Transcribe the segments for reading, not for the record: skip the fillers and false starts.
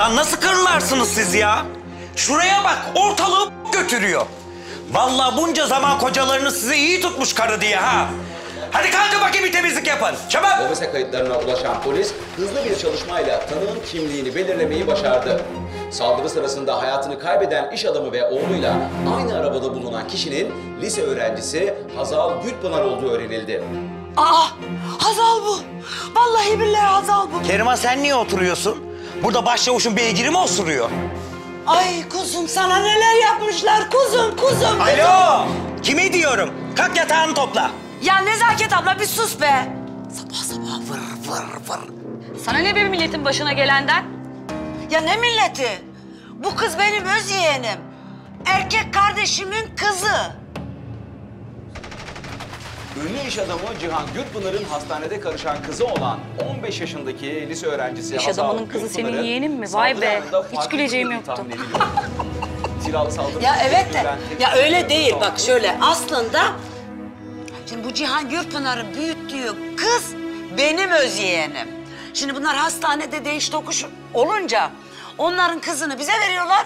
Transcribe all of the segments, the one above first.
Lan nasıl karılarsınız siz ya? Şuraya bak, ortalığı götürüyor. Vallahi bunca zaman kocalarını size iyi tutmuş karı diye ha. Hadi kalkın bakayım bir temizlik yapın. Çabuk. Mobese kayıtlarına ulaşan polis hızlı bir çalışmayla tanığın kimliğini belirlemeyi başardı. Saldırı sırasında hayatını kaybeden iş adamı ve oğluyla aynı arabada bulunan kişinin lise öğrencisi Hazal Gülpınar olduğu öğrenildi. Aa, Hazal bu. Vallahi billahi Hazal bu. Keriman sen niye oturuyorsun? Burada başçavuşun beygiri mi osuruyor? Ay kuzum sana neler yapmışlar kuzum. Alo! Kime diyorum? Kalk yatağını topla. Ya Nezaket abla bir sus be. Sabah vır. Sana ne be milletin başına gelenden? Ya ne milleti? Bu kız benim öz yeğenim. Erkek kardeşimin kızı. Ünlü iş adamı Cihan Gülpınar'ın hastanede karışan kızı olan 15 yaşındaki lise öğrencisi İş Hazal adamının kızı senin Gülpınar'ın yeğenin mi? Vay saldırı be, anında hiç fark güleceğim edildiği yoktu. tahmin ediliyor. Silahlı saldırı Ya evet de, süren ya tepki- öyle değil bak şöyle aslında... Şimdi bu Cihan Gürpınar'ın büyüttüğü kız benim öz yeğenim. Şimdi bunlar hastanede değiş tokuş olunca onların kızını bize veriyorlar.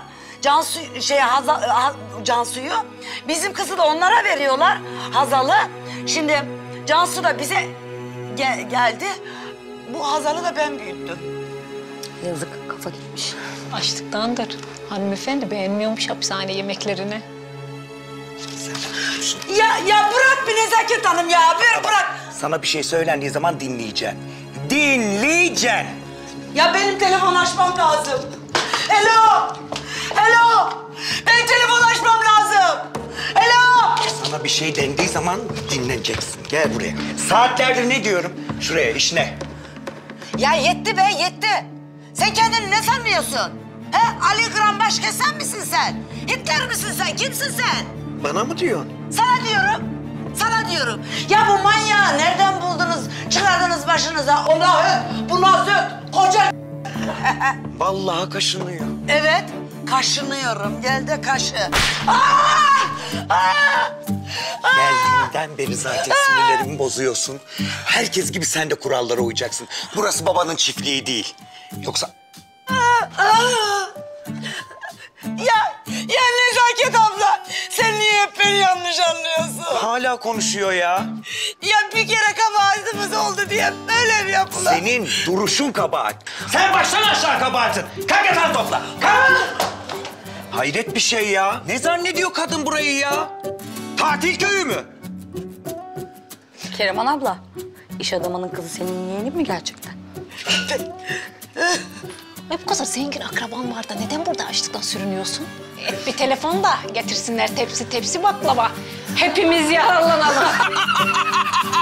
Cansu'yu. Bizim kızı da onlara veriyorlar, Hazal'ı. Şimdi Cansu da bize geldi. Bu Hazal'ı da ben büyüttüm. Yazık, kafa gitmiş. Açlıktandır. Hanımefendi beğenmiyormuş hapishane yemeklerini. Ya bırak bir Nezaket Hanım ya, bırak. Sana bir şey söylendiği zaman dinleyeceksin. Dinleyeceksin. Ya benim telefon açmam lazım. Alo. Benim telefon açmam lazım. Alo. Sana bir şey dendiği zaman dinleneceksin. Gel buraya. Saatlerdir ne diyorum? Şuraya, işine. Ya yetti be, yetti. Sen kendini ne sanıyorsun? He? Ali Kıran başka sen misin sen? Hitler misin sen? Kimsin sen? Bana mı diyorsun? Sana diyorum. Ya bu manyağı nereden buldunuz? Çıkardınız başınıza. O lahıt, bu nazıt, koca... Vallahi kaşınıyor. Evet, kaşınıyorum. Gel de kaşı. Geldiğinden beri zaten sinirlerimi bozuyorsun. Herkes gibi sen de kurallara uyacaksın. Burası babanın çiftliği değil. Yoksa... Ya Nezaket abla, sen niye hep beni yanlış anlıyorsun? Hala konuşuyor ya. Ya bir kere kabahatimiz oldu diye böyle mi yapılan? Senin duruşun kabahat. Sen baştan aşağı kabahatin. Kalk yatağını topla. Kalk. Hayret bir şey ya. Ne zannediyor kadın burayı ya? Tatil köyü mü? Keriman abla, iş adamının kızı senin yeğenin mi gerçekten? Ay bu kadar zengin akraban var da neden burada açlıktan sürünüyorsun? Et bir telefon da getirsinler tepsi baklava. Hepimiz yararlanalım.